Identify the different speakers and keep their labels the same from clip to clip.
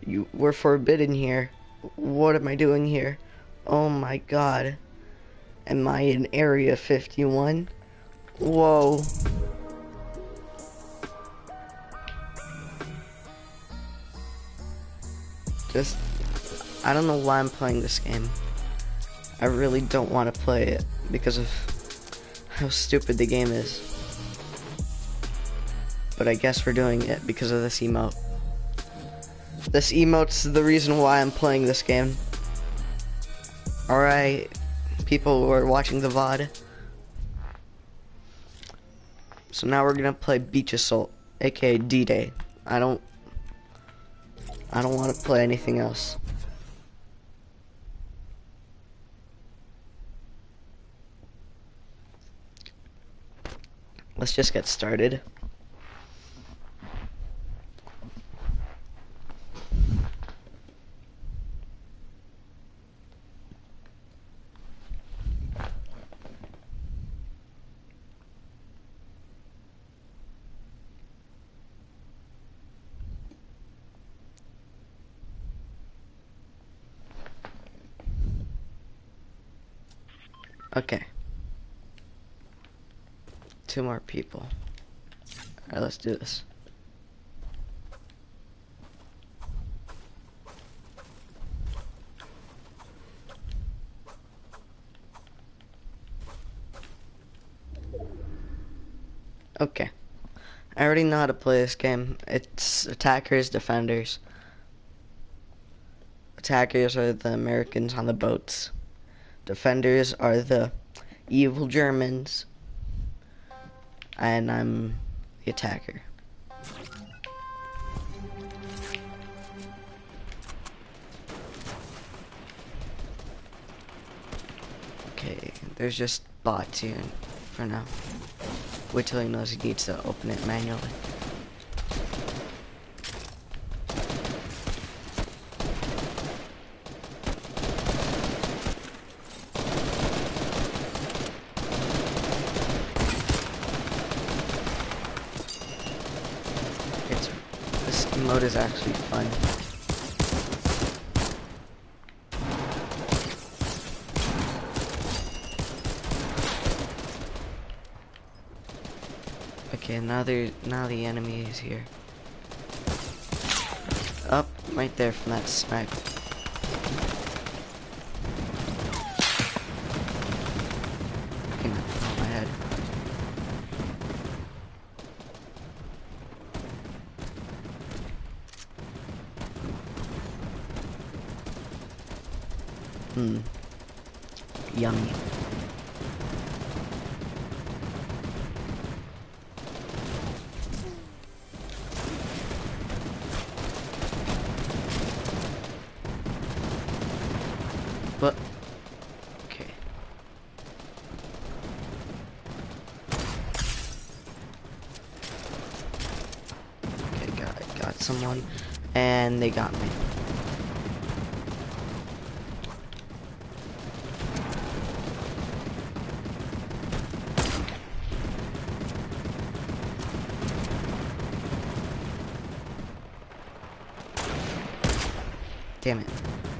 Speaker 1: We're forbidden here. What am I doing here? Oh my god. Am I in Area 51? Whoa. Just, I don't know why I'm playing this game. I really don't want to play it because of how stupid the game is. But I guess we're doing it because of this emote. This emote's the reason why I'm playing this game. Alright, people who are watching the VOD. So now we're gonna play Beach Assault, aka D-Day. I don't want to play anything else. Let's just get started. Okay. 2 more people. Alright, let's do this. Okay. I already know how to play this game. It's attackers, defenders. Attackers are the Americans on the boats. Defenders are the evil Germans. And I'm the attacker. Okay, there's just bots here for now. Wait till he knows he needs to open it manually. This mode is actually fun. Okay, now the enemy is here. Up, right there from that snipe. Came out my head. Yummy. But okay. Okay, got someone, and they got me. Damn it.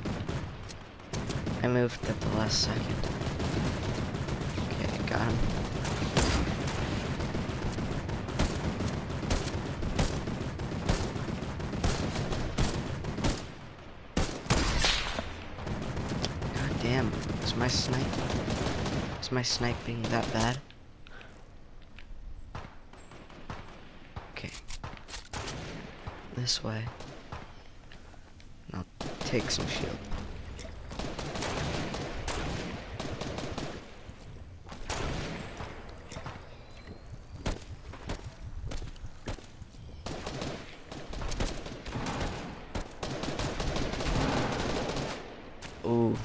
Speaker 1: I moved at the last second. Okay, got him. God damn, is my sniping that bad? Okay. This way. I'll take some shield. Ooh.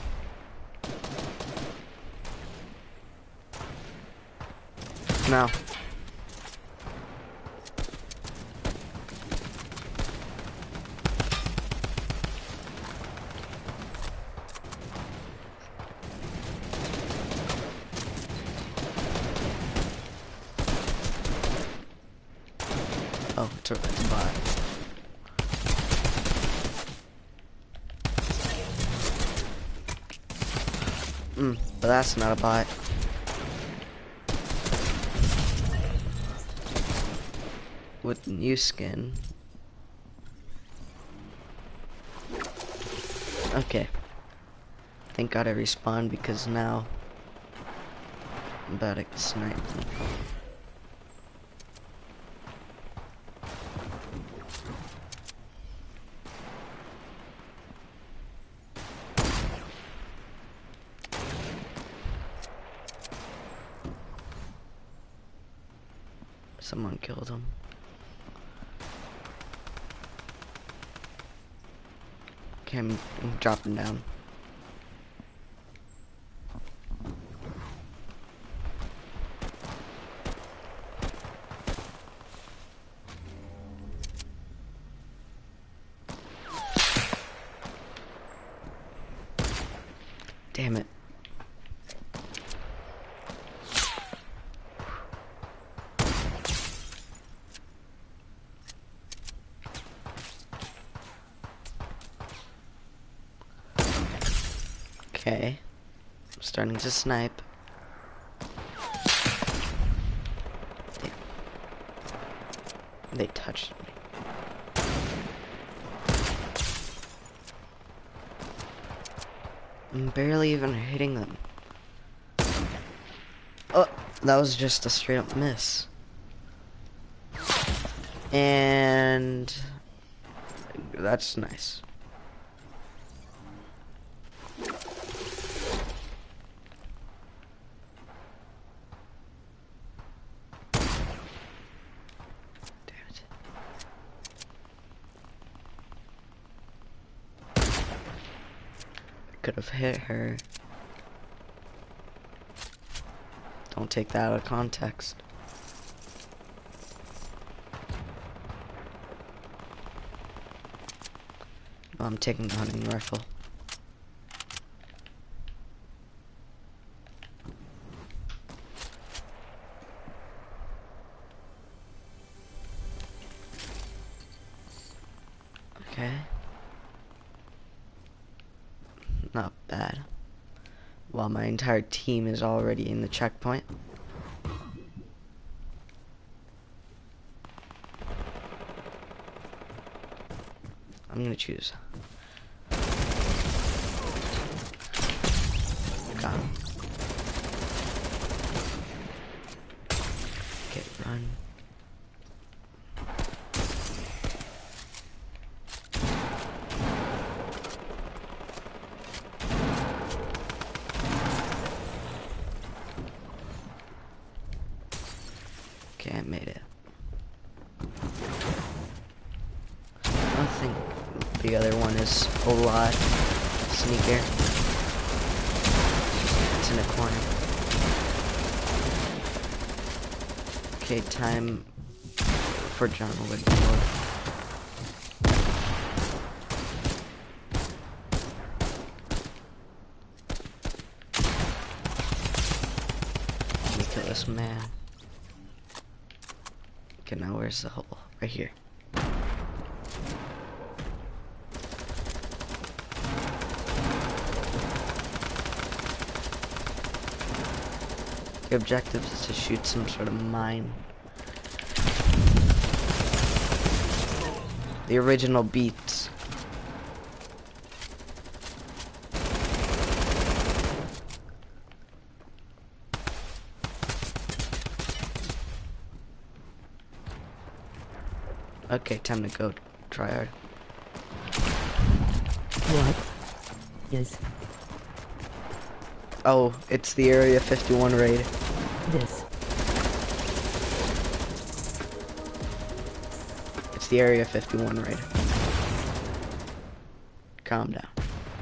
Speaker 1: No. Oh, it's a bot. But that's not a bot. With the new skin. Okay. Thank God I respawned because now I'm about to get sniped. Someone killed him. Okay, I'm dropping down. Damn it. Okay. I'm starting to snipe. They touched me. I'm barely even hitting them. Oh, that was just a straight up miss. And that's nice. Could have hit her. Don't take that out of context. Oh, I'm taking the hunting rifle. Okay. Not bad. While my entire team is already in the checkpoint. I'm gonna choose. Got him. Okay, run. Okay, I made it. I think the other one is a lot sneakier. It's in a corner. Okay, time for John Wick 4. Let me kill this man. Okay, now where's the hole? Right here. The objective is to shoot some sort of mine. The original beats. Okay, time to go try hard.
Speaker 2: What? Yes.
Speaker 1: Oh, it's the Area 51 raid.
Speaker 2: This.
Speaker 1: It's the Area 51 raid. Calm down.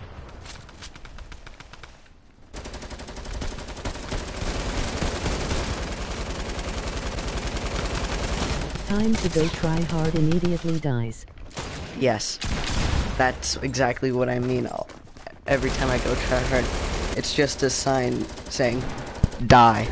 Speaker 2: Time to go try hard immediately dies.
Speaker 1: Yes, that's exactly what I mean. Every time I go try hard, it's just a sign saying, die.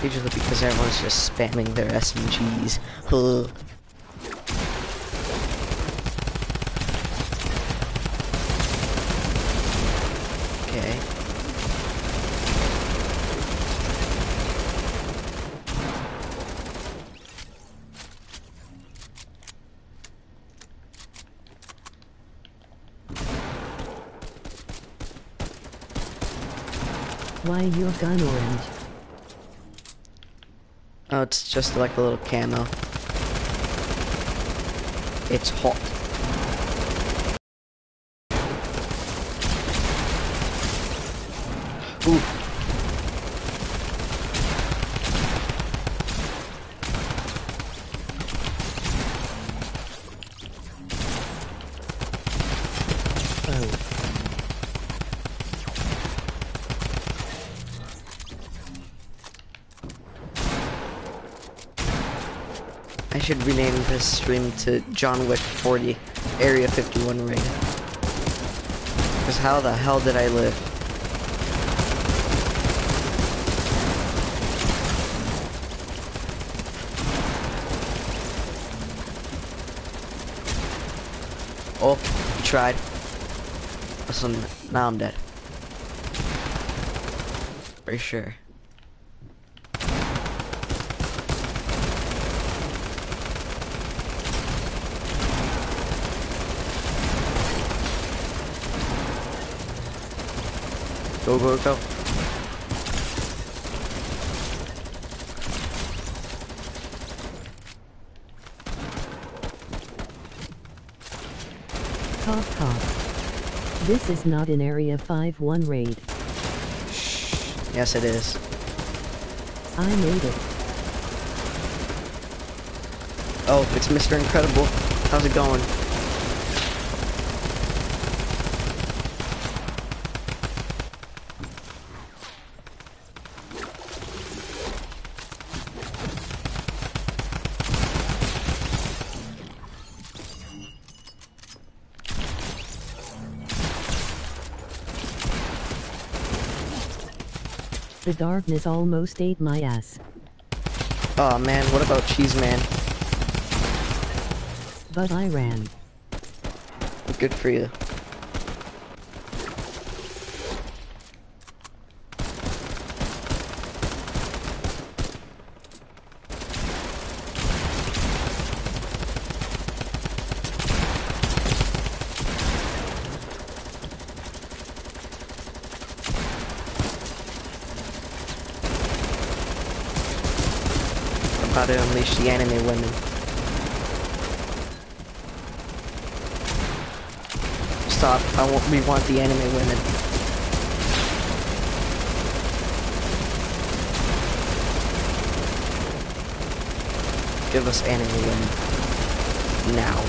Speaker 1: Usually because everyone's just spamming their SMGs. Huh. Okay.
Speaker 2: Why your gun orange?
Speaker 1: Oh, it's just like a little camo. It's hot. Ooh.
Speaker 2: Oh.
Speaker 1: I should rename this stream to John Wick 40 Area 51 raid. Because how the hell did I live? Oh, tried. Listen, now I'm dead. For sure. Go, go, go.
Speaker 2: Cough cough. This is not an Area 51 raid.
Speaker 1: Shh. Yes, it is.
Speaker 2: I made it.
Speaker 1: Oh, it's Mr. Incredible. How's it going?
Speaker 2: The darkness almost ate my ass.
Speaker 1: Oh man, what about Cheese Man?
Speaker 2: But I ran.
Speaker 1: Good for you. About to unleash the anime women. Stop. We want the anime women. Give us anime women. Now.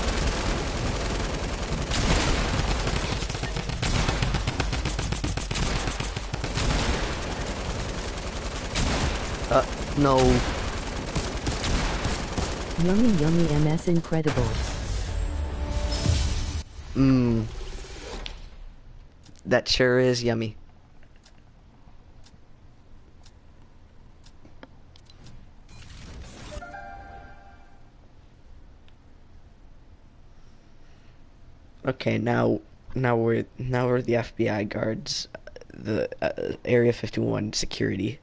Speaker 1: No.
Speaker 2: Yummy yummy MS Incredible.
Speaker 1: Mmm. That sure is yummy. Okay, now we're the FBI guards, the Area 51 security.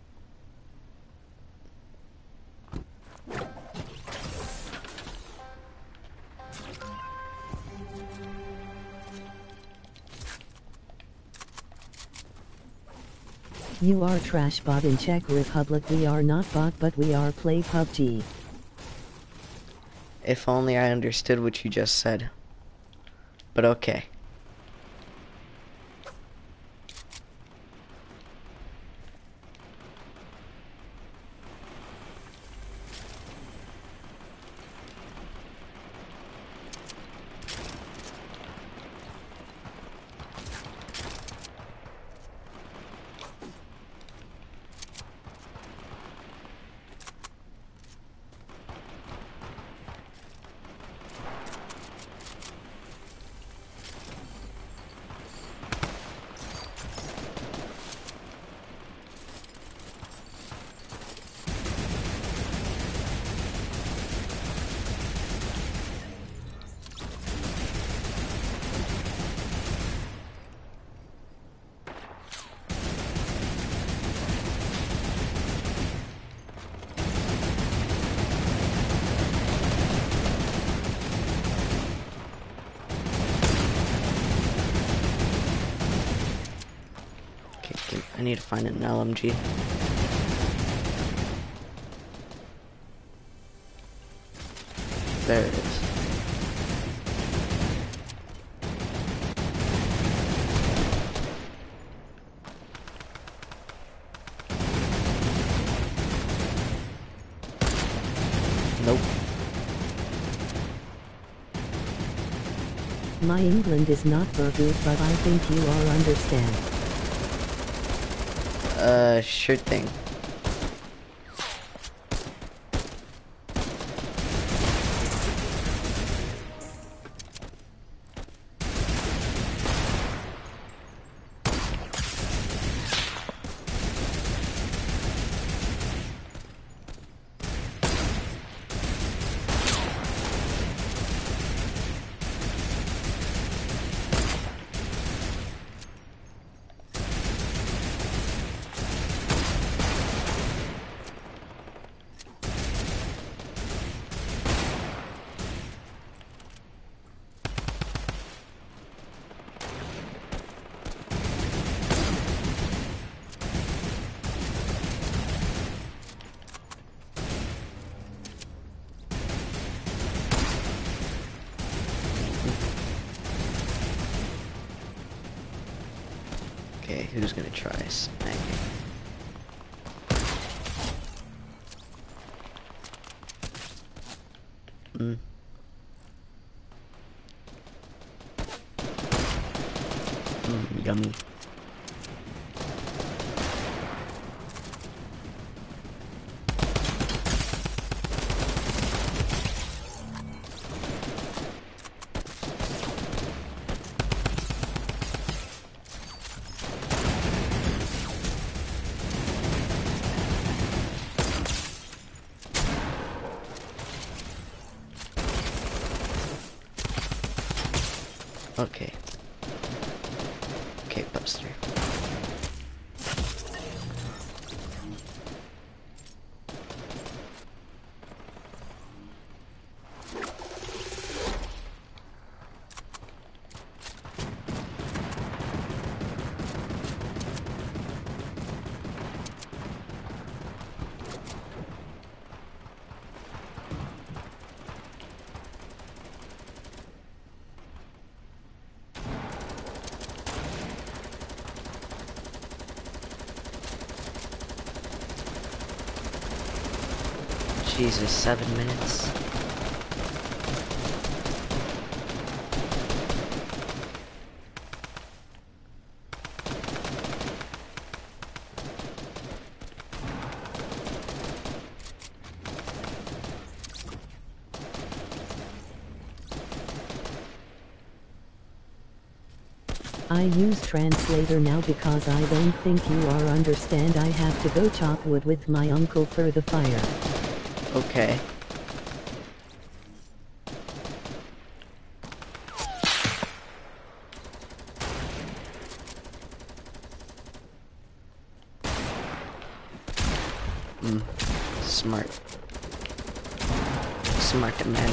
Speaker 2: You are trash bot in Czech Republic. We are not bot, but we are play PUBG.
Speaker 1: If only I understood what you just said. But okay. need to find an LMG. There it is. Nope.
Speaker 2: My England is not very good, but I think you all understand.
Speaker 1: Sure thing. Okay, who's gonna try sniping? Yummy. Okay. Okay, Buster. Jesus, 7 minutes.
Speaker 2: I use translator now because I don't think you are understand. I have to go chop wood with my uncle for the fire.
Speaker 1: Okay. Smart. Smart man.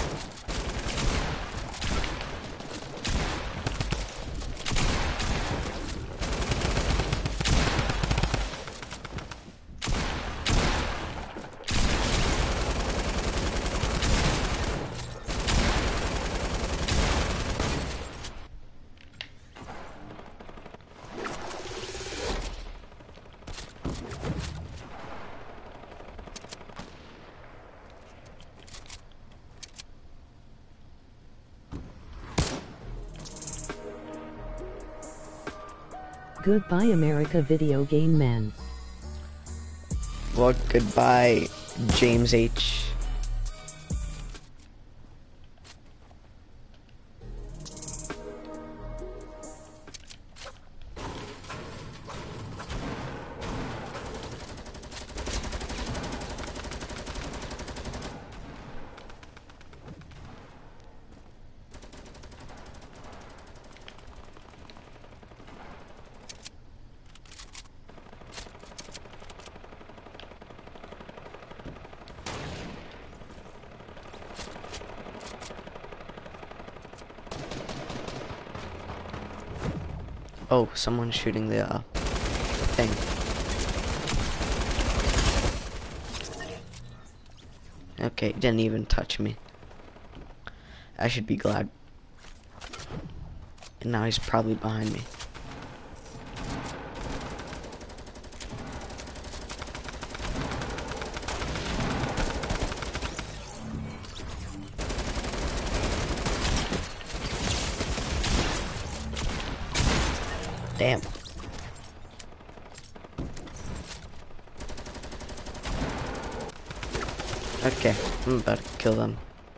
Speaker 2: Goodbye America video game man.
Speaker 1: Well, goodbye, James H. Oh, someone's shooting the thing. Okay, didn't even touch me. I should be glad. And now he's probably behind me. Damn. Okay, I'm about to kill them.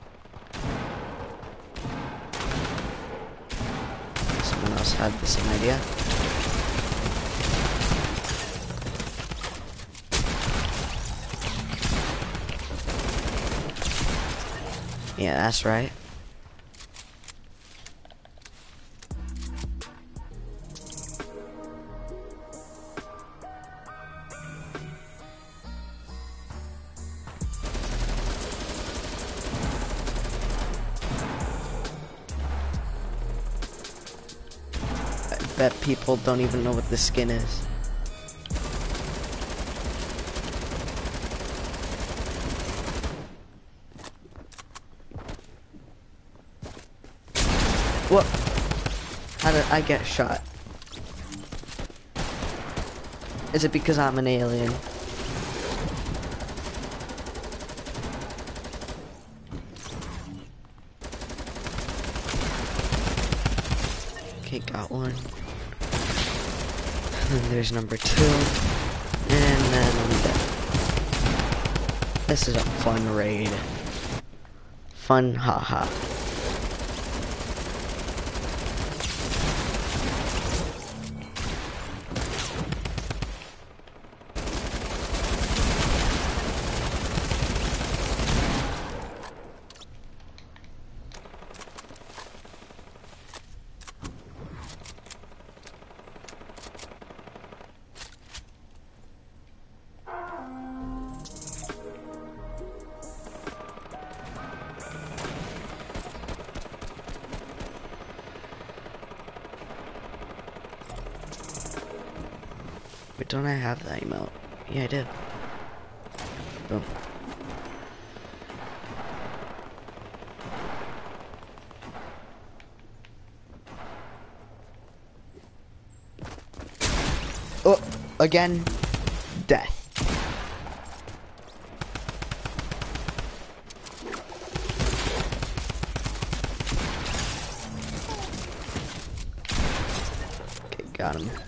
Speaker 1: Someone else had the same idea. Yeah, that's right. I bet people don't even know what this skin is. What? How did I get shot? Is it because I'm an alien? Okay, got one. And then there's number 2. And then I'm dead. This is a fun raid. Fun, haha. Wait, don't I have that emote? Yeah, I did. Boom. Oh, again, death. Okay, got him.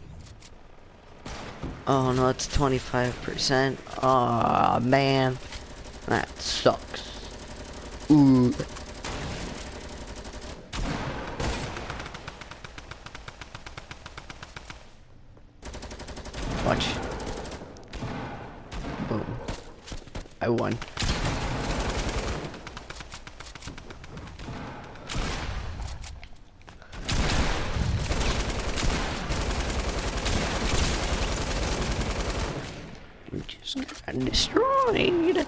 Speaker 1: Oh no, it's 25%. Aw, man. That sucks. Ooh. Watch. Boom. I won. We just got destroyed.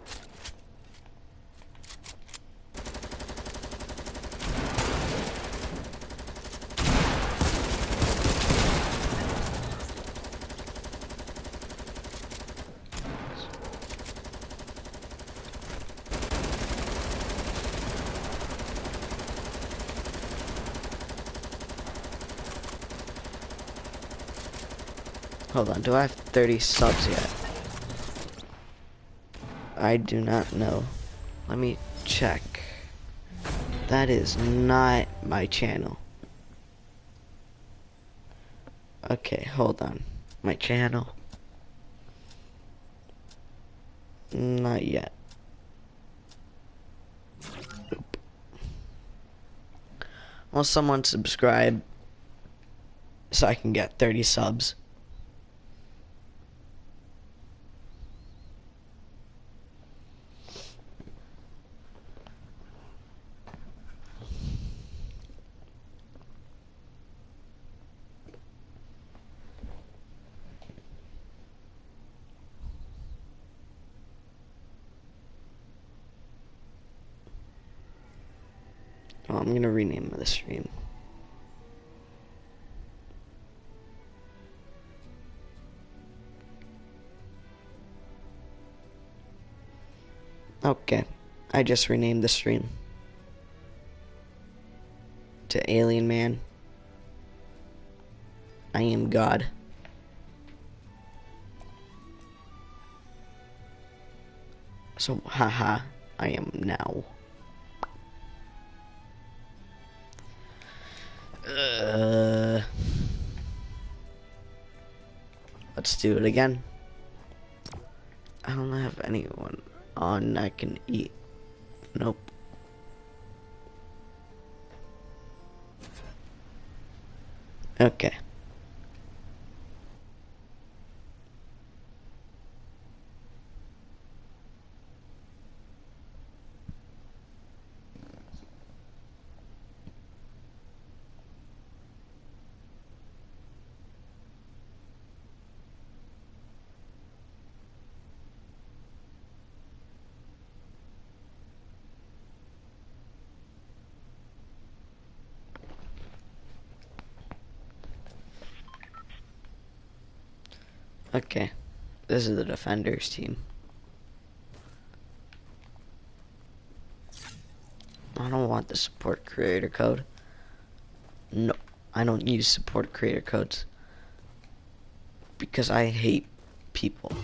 Speaker 1: Hold on, do I have 30 subs yet? I do not know. Let me check. That is not my channel. Okay, hold on. My channel. Not yet. Oop. Well, someone subscribe so I can get 30 subs. Well, I'm gonna rename the stream. Okay, I just renamed the stream to Alien Man. I am God. So, haha, I am now. Let's do it again. I don't have anyone on I can eat. Nope. Okay. Okay. This is the Defenders team. I don't want the support creator code. No, I don't use support creator codes. Because I hate people.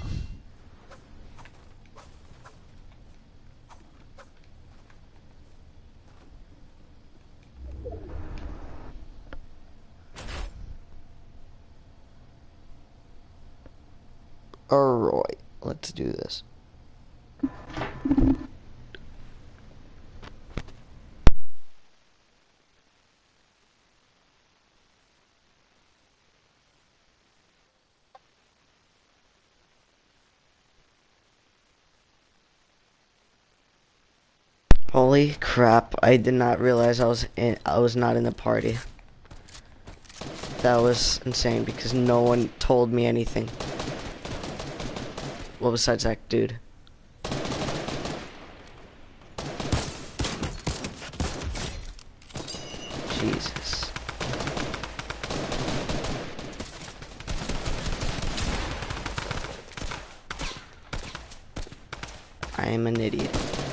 Speaker 1: Alright, let's do this. Holy crap, I did not realize I was not in the party. That was insane because no one told me anything. Well, besides that dude. Jesus. I am an idiot.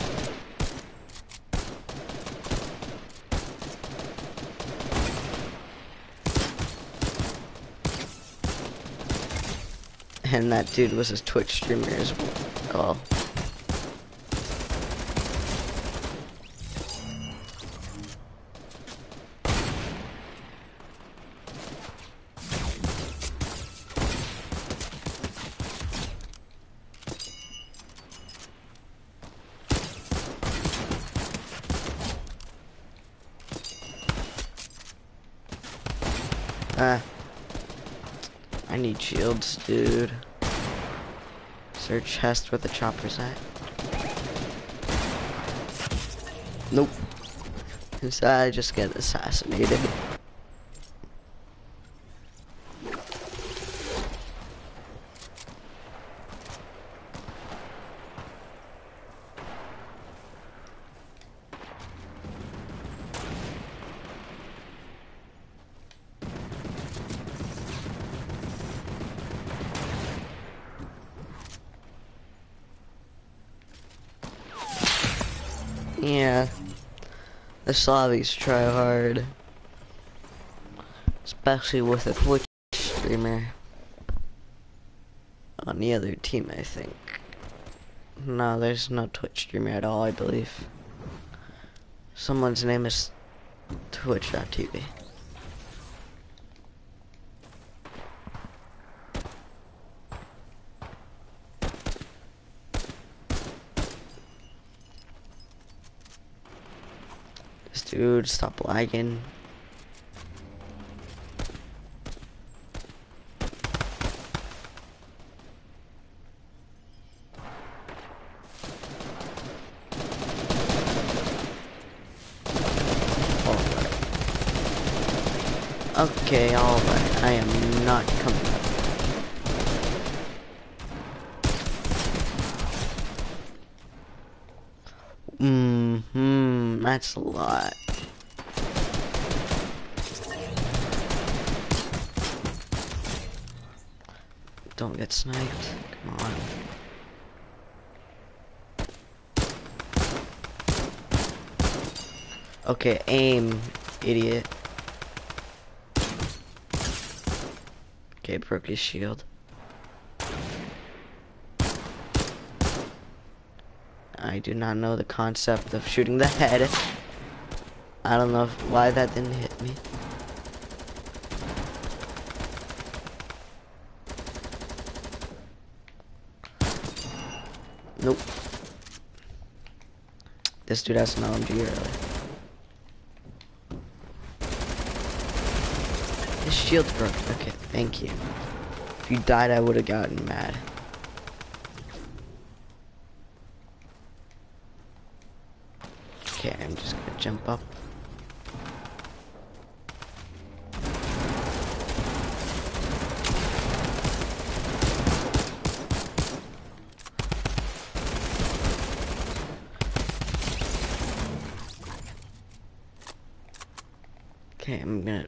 Speaker 1: And that dude was a Twitch streamer as well. I need shields, dude. Is there a chest where the chopper's at? Nope. Instead, I just get assassinated. Yeah, the Slavies try hard, especially with a Twitch streamer on the other team, I think. No, there's no Twitch streamer at all, I believe. Someone's name is Twitch.tv. Dude, stop lagging. Okay, alright. I am not coming up. That's a lot. Don't get sniped. Come on. Okay, aim, idiot. Okay, broke his shield. I do not know the concept of shooting the head. I don't know why that didn't hit me. Nope. This dude has an LMG earlier. His shield's broke. Okay, thank you. If you died, I would have gotten mad. Okay, I'm just gonna jump up. Okay, I'm gonna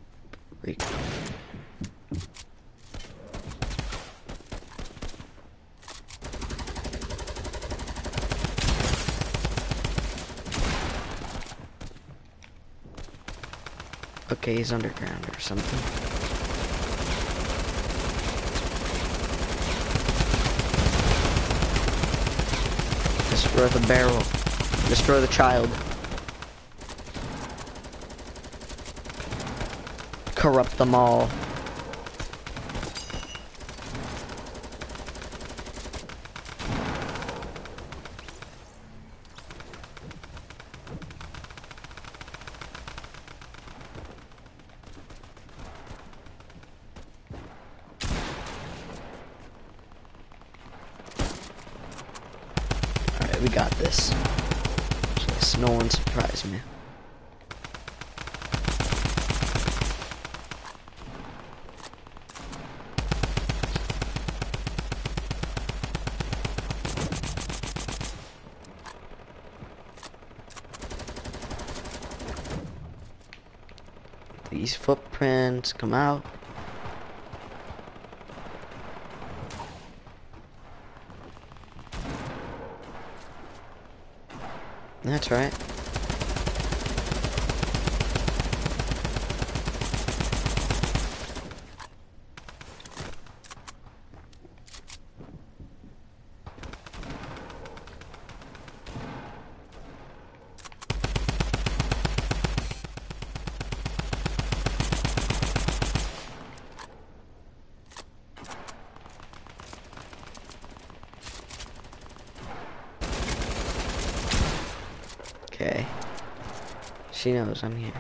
Speaker 1: Okay, he's underground or something. Destroy the barrel. Destroy the child. Corrupt them all. Alright, we got this. Just no one surprised me. These footprints come out. That's right. Okay. She knows I'm here.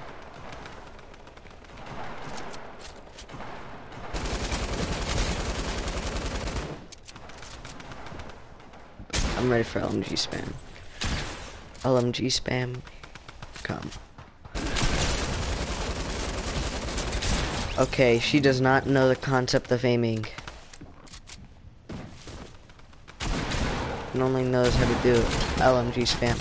Speaker 1: I'm ready for LMG spam. LMG spam. Come. Okay, she does not know the concept of aiming. And only knows how to do LMG spam.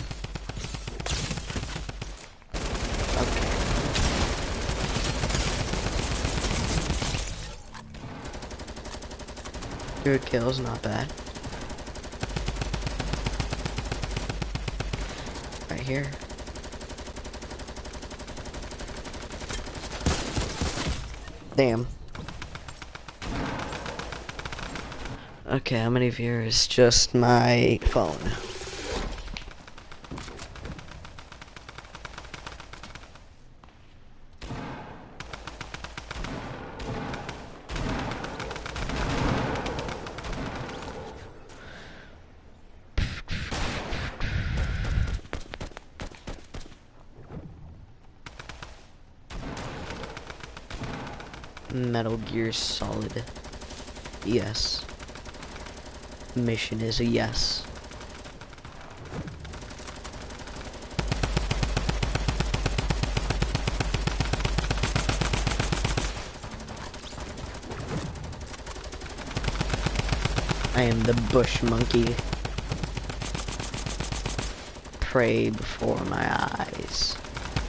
Speaker 1: Your kill's not bad. Right here. Damn. Okay, how many viewers? Just my phone. Metal Gear Solid. Yes. Mission is a yes. I am the bush monkey. Prey before my eyes.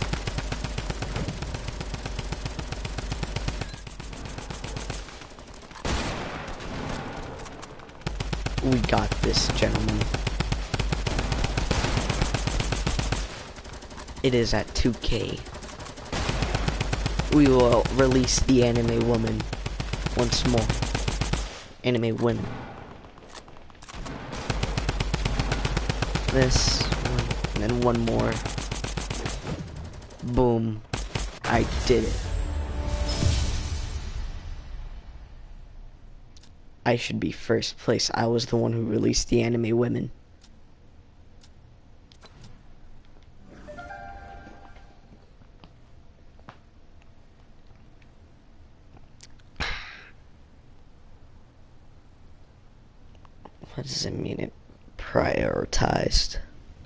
Speaker 1: We got this, gentlemen. It is at 2K. We will release the anime woman once more. Anime women. This one, and then one more. Boom. I did it. I should be first place. I was the one who released the anime women. What does it mean it prioritized?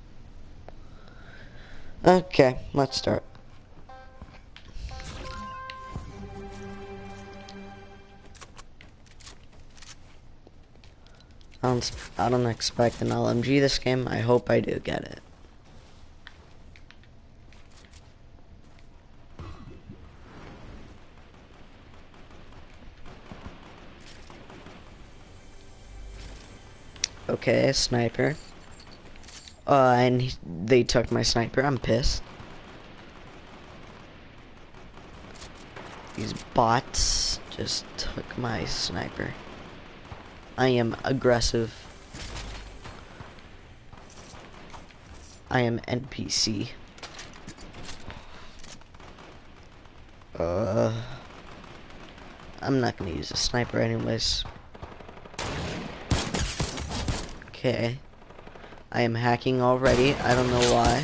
Speaker 1: Okay, let's start. I don't expect an LMG this game. I hope I do get it. Okay, a sniper. And they took my sniper. I'm pissed. These bots just took my sniper. I am aggressive. I am NPC. I'm not gonna use a sniper anyways. Okay. I am hacking already. I don't know why.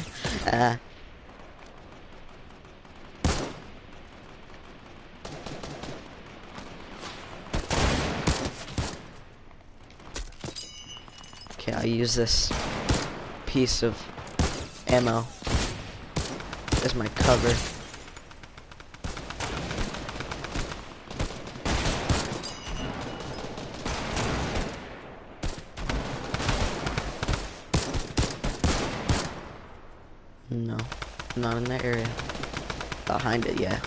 Speaker 1: Okay, I'll use this piece of ammo as my cover. No, not in that area. Behind it, yeah.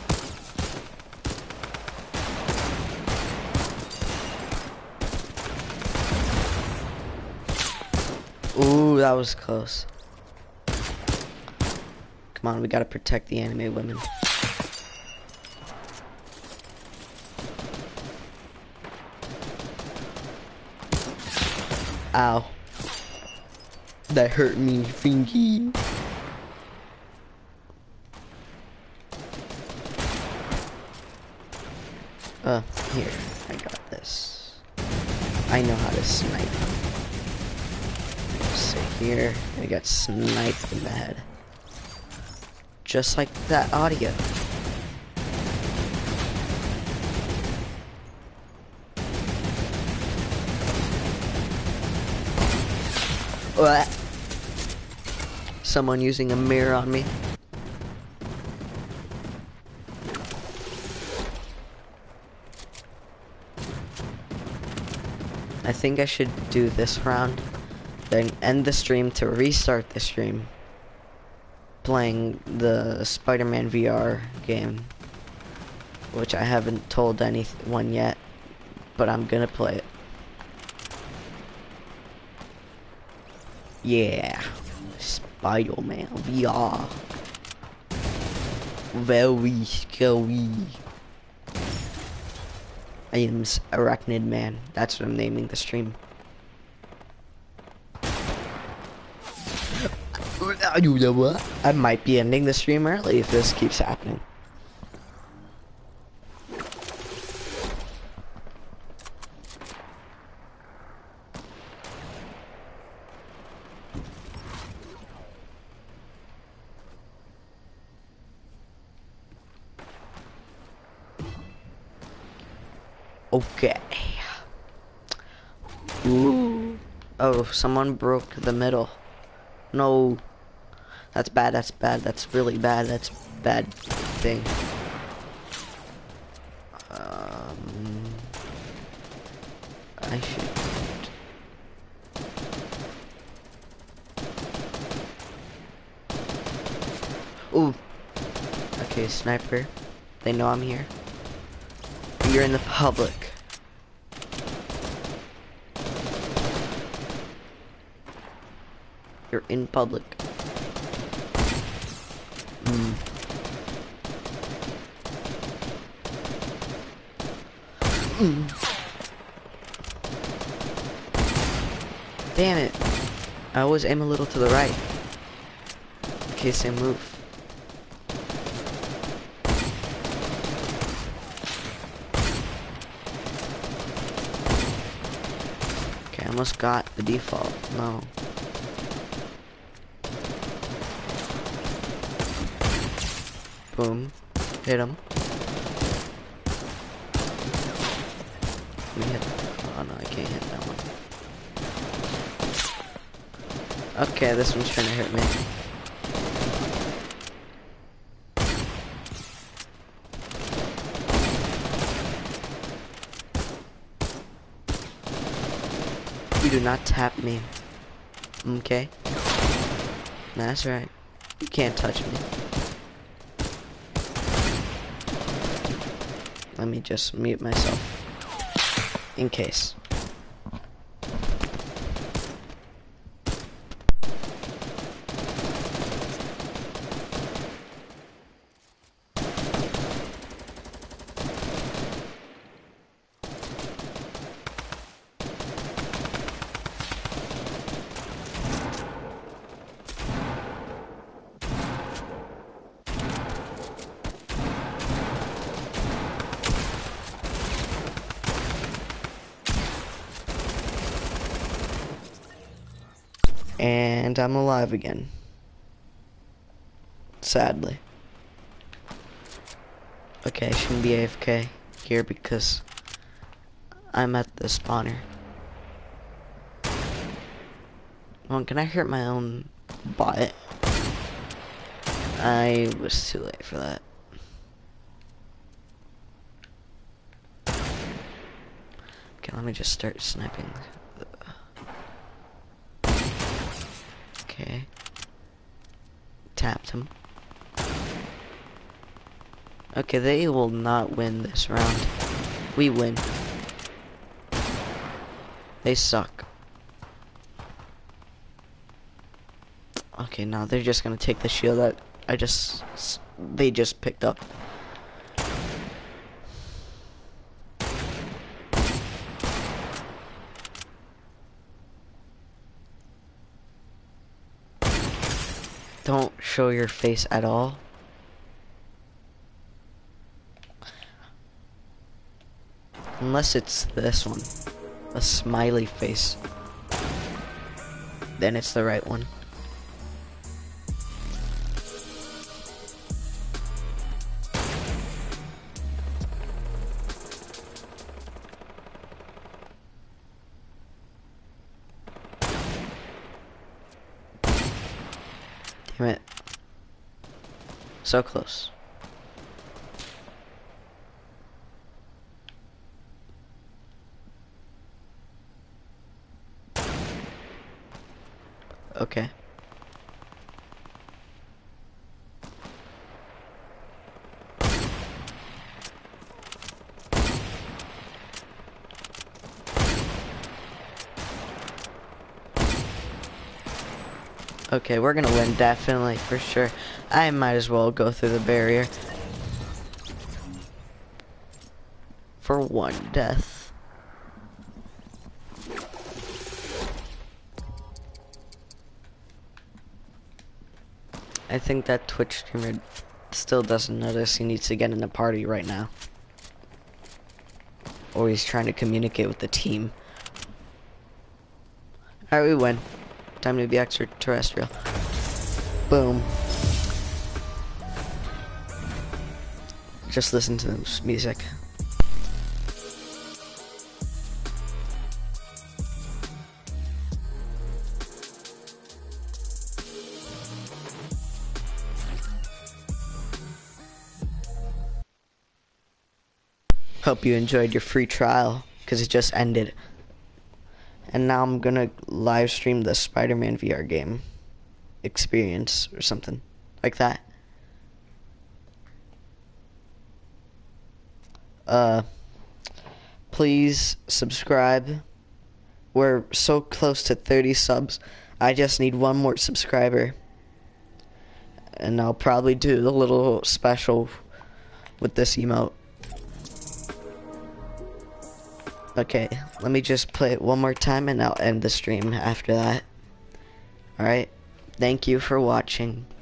Speaker 1: Ooh, that was close. Come on, we gotta protect the anime women. Ow. That hurt me, Finky. Here, I got this. I know how to snipe. Sit here, I got sniped in the head. Just like that audio. What? Someone using a mirror on me. I think I should do this round, then end the stream to restart the stream. Playing the Spider-Man VR game, which I haven't told anyone yet, but I'm gonna play it. Yeah, Spider-Man VR. Very scary. I am Arachnid Man. That's what I'm naming the stream. You know what? I might be ending the stream early if this keeps happening. Okay. Ooh. Oh, someone broke the middle. No. That's bad, that's bad, that's really bad, that's bad thing. I should... Ooh. Okay, sniper. They know I'm here. You're in the public. You're in public. Damn it. I always aim a little to the right. In case they move. Okay, I almost got the default. No. Boom. Hit him. We hit. Oh no, I can't hit that one. Okay, this one's trying to hit me. You do not tap me. Okay? That's right. You can't touch me. Let me just mute myself. In case. And I'm alive again. Sadly. Okay, I shouldn't be AFK here because I'm at the spawner. Well, can I hurt my own butt? I was too late for that. Okay, let me just start sniping. Okay. Tapped him. Okay, they will not win this round. We win. They suck. Okay, now they're just gonna take the shield that they just picked up. Don't show your face at all. Unless it's this one. A smiley face. Then it's the right one. Damn it. So close. Okay. Okay, we're gonna win, definitely, for sure. I might as well go through the barrier. For one death. I think that Twitch streamer still doesn't notice he needs to get in a party right now. Or he's trying to communicate with the team. Alright, we win. Time to be extraterrestrial. Boom. Just listen to this music. Hope you enjoyed your free trial, because it just ended. And now I'm gonna live stream the Spider-Man VR game experience or something like that. Please subscribe. We're so close to 30 subs. I just need one more subscriber. And I'll probably do the little special with this emote. Okay, let me just play it one more time and I'll end the stream after that. Alright, thank you for watching.